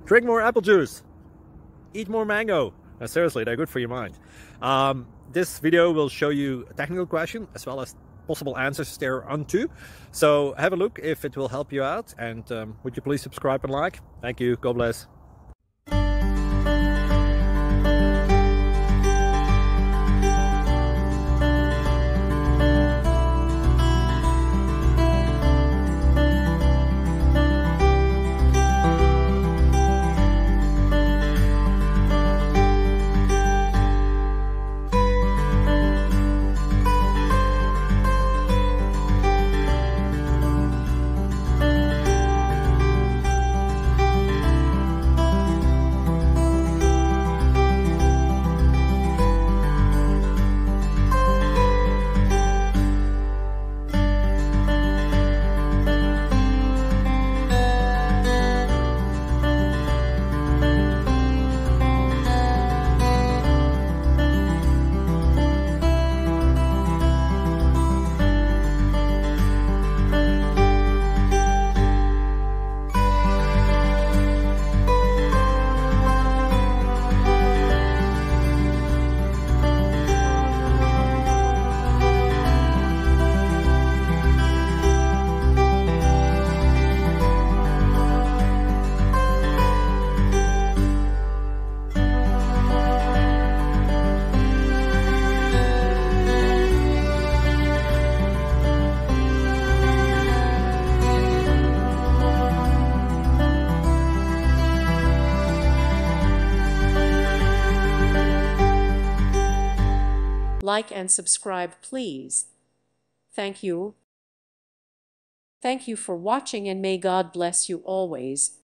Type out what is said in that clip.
Drink more apple juice. Eat more mango. Seriously, they're good for your mind. This video will show you a technical question as well as possible answers thereunto. So have a look if it will help you out, and would you please subscribe and like? Thank you. God bless. Like and subscribe, please. Thank you. Thank you for watching, and may God bless you always.